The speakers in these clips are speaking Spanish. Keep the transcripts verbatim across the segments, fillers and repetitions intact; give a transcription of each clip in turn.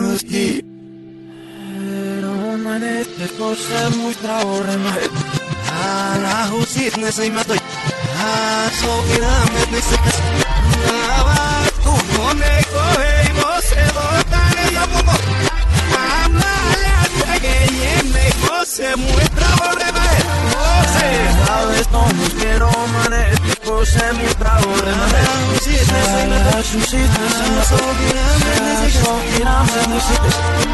muziki. Romanette kose muistra oremahet. Ala husit ne sei matoi. Ah, so kiramet ne sekas. Ava tu mone kohei você voltare ya popo. Habla la que yeme kose muistra oremahet. Você sabes como quiero manette kose muistra oremahet. Husit ne sei matoi. Husit ne sei matoi. So kiramet ne sekas. So kiramet ne sekas.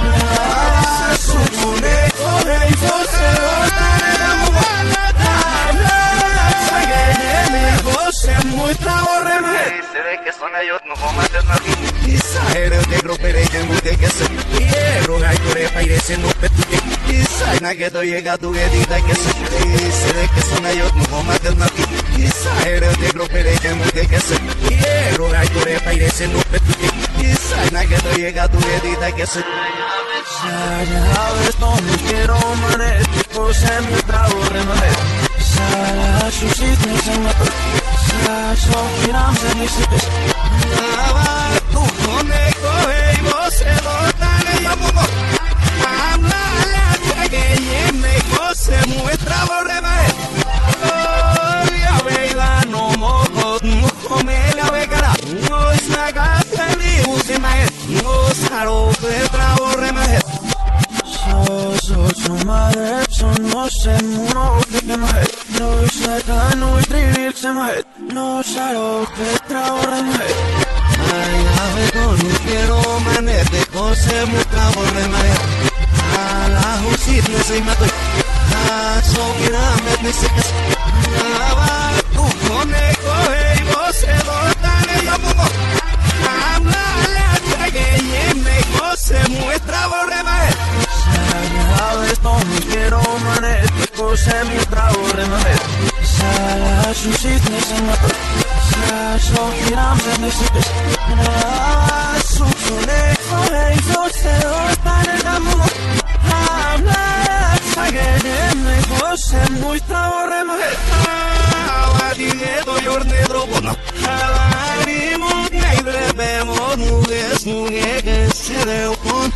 Son ellos, no comas de nadie. Isahero de gropere que mute que se quiero gai core pairese no petute. Isai na que to llega tu edita que se dice de que son ellos, no comas de nadie. Isahero de gropere que mute que se quiero gai core pairese no petute. Isai na que to llega tu edita que se sabes no me quiero manete pose mi trago remanet. Sara susit ne sama so kiram se ne sites. Ava tu mone kohei você voltare ya popo. Habla la que yeme kose muestra borremaet. Ya veila no mojo no me la vegara. No es la gata ni usemaet. No saro petra borremaet. So so so madre son no se muno que maet. No se tan no trivil se maet. No saro petra borremaet. Ay, ave con un quiero manete kose muestra borremaet. A la husit ne sei matoi. A so kiramet ne sekas. Ava tu mone kohei você voltare ya popo. Habla la que yeme kose muestra borremaet. Sabes no me quiero manete kose muestra borremaet. Sara susit ne sei matoi. So kiram se ne sekas. Su sole kohei você voltare ya popo. Habla la que yeme kose muestra borremaet. Dieto yorne drogona. Hablaremos y bebemos mujeres, mujeres que se deu con.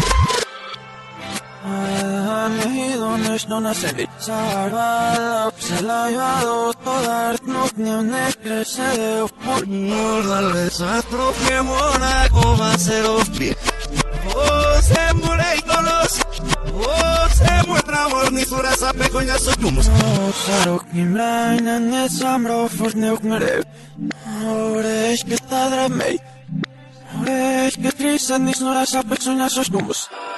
Ay, donde no nace salvada, se la ha llevado toda no tiene que se deu por. Mordarles astro que mora como hacer los pies. Você murei conosco. Você muestra amor ni sura sape coña so jumos. Saro kimraina ne samro for neuk mere. Ores que ta dremei. Ores que trisa ni sura sape coña so jumos.